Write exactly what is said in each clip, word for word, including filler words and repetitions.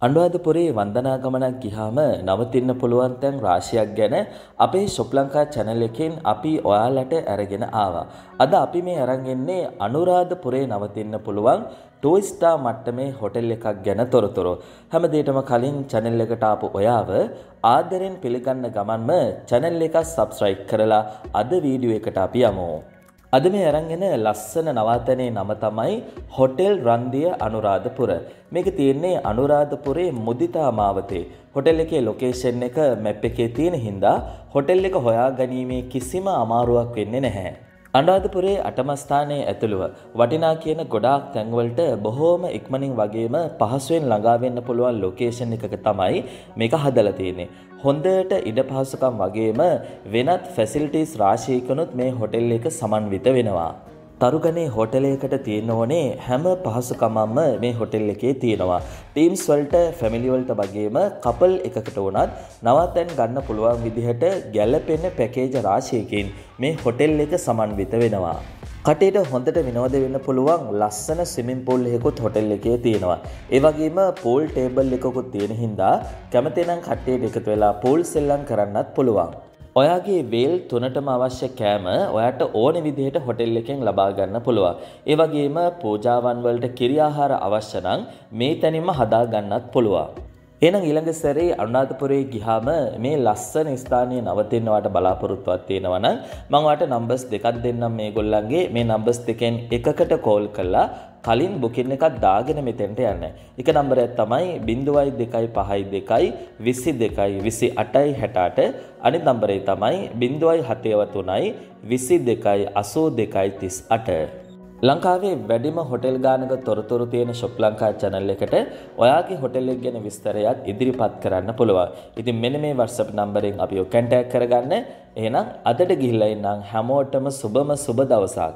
අනුරාධපුරේ වන්දනා ගමනක් ගියාම නවතින්න පුළුවන් තැන් රාශියක් ගැන අපේ ෂොප් ලංකා channel එකෙන් අපි ඔයාලට අරගෙන ආවා. අද අපි මේ අරන් ඉන්නේ අනුරාධපුරේ නවතින්න පුළුවන් two star මට්ටමේ හොටෙල් එකක් ගැන තොරතුරු. හැමදේටම කලින් channel එකට ආපු ඔයාව ආදරෙන් පිළිගන්න ගමන්ම channel එක subscribe කරලා අද වීඩියෝ එකට අපි යමු. අද මේ අරන් එන ලස්සන නවාතැනේ නම තමයි හොටෙල් රන්දිය අනුරාධපුර. මේක තියෙන්නේ අනුරාධපුරේ මුදිතා මාවතේ. හොටෙල් එකේ ලොකේෂන් එක මැප් එකේ තියෙන හින්දා හොටෙල් එක හොයාගැනීමේ කිසිම අමාරුවක් වෙන්නේ නැහැ. අනුරාධපුරේ අටම ස්ථානයේ ඇතුළුව වටිනා කියන ගොඩාක් තැන්වලට බොහෝම ඉක්මනින් වගේම පහසුවෙන් ළඟා වෙන්න පුළුවන් ලොකේෂන් එකක තමයි මේක හදලා තියෙන්නේ. හොඳට ඉඩ පහසුකම් වගේම වෙනත් ෆැසිලිටිස් රාශියකිනුත් මේ හොටෙල් එක සමන්විත වෙනවා. තරුගනේ හොටෙලයකට තියෙන ඕනේ හැම පහසුකමක්ම මේ හොටෙල් එකේ තියෙනවා. ටීම්ස් වලට, ෆැමිලි වලට වගේම කපල් එකකට වුණත් නවාතැන් ගන්න පුළුවන් විදිහට ගැළපෙන පැකේජ් රාශියකින් මේ හොටෙල් එක සමන්විත වෙනවා. කටේට හොඳට විනෝද වෙන්න පුළුවන් ලස්සන ස්විමින් pool එකකුත් හොටෙල් එකේ තියෙනවා. ඒ වගේම pool table එකකුත් තියෙන හින්දා කැමති නම් කට්ටියට එකතු වෙලා pool සෙල්ලම් කරන්නත් පුළුවන්. ඔයාගේ වේල් තුනටම අවශ්‍ය කෑම ඔයාට ඕන විදිහට හොටෙල් එකෙන් ලබා ගන්න පුළුවන්. ඒ වගේම පූජාවන් වලට කිරි ආහාර අවශ්‍ය නම් මේ තැනින්ම හදා ගන්නත් පුළුවන්. එහෙනම් ඊළඟ සැරේ අනුරාධපුරේ ගියාම මේ ලස්සන ස්ථානයේ නවතින්න වාට බලාපොරොත්තුවක් තියෙනවා නම් මම ඔයාට නම්බර්ස් දෙකක් දෙන්නම් මේගොල්ලන්ගේ. මේ නම්බර්ස් දෙකෙන් එකකට කෝල් කරලා කලින් බුකින් එකක් දාගෙන මෙතෙන්ට යන්න. එක නම්බරයක් තමයි zero two five two විසි දෙකයි විසි අටයි හැට අට. අනිත් නම්බරේ තමයි zero seven three විසි දෙකයි අසූ දෙකයි තිස් අට. ලංකාවේ වැඩිම හොටෙල් ගානක තොරතුරු තියෙන ෂොප් ලංකා channel එකට ඔයාගේ හොටෙල් එක ගැන විස්තරයක් ඉදිරිපත් කරන්න පුළුවන්. ඉතින් මෙන්න මේ WhatsApp නම්බරෙන් අපිව contact කරගන්න. එහෙනම් අදට ගිහිල්ලා ඉන්නම් හැමෝටම සුබම සුබ දවසක්.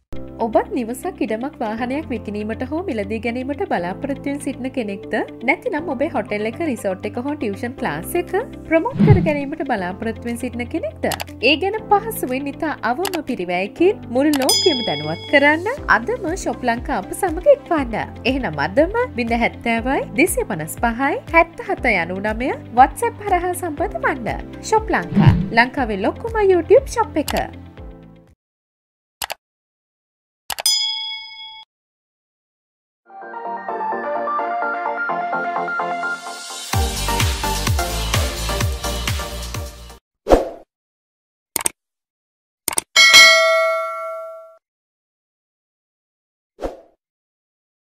ඔබත් නිවසක් ඉඩමක් වාහනයක් විකිණීමට හෝ මිලදී ගැනීමට බලාපොරොත්තු වෙන සිටින කෙනෙක්ද? නැතිනම් ඔබේ හොටෙල් එක, රිසෝට් එක හෝ ටියුෂන් ක්ලාස් එක ප්‍රොමෝට් කර ගැනීමට බලාපොරොත්තු වෙන සිටින කෙනෙක්ද? ඒ ගැන පහසුවෙන් ඉතා අවම පිරිවැයකින් මුළු ලෝකයම දැනුවත් කරන්න අදම ෂොප් ලංකා අප සමග එක්වන්න. එහෙනම් අදම zero seven zero two five five seven seven nine WhatsApp හරහා සම්බන්ධ වන්න. ෂොප් ලංකා ලංකාවේ ලොකුම YouTube ෂොප් එක.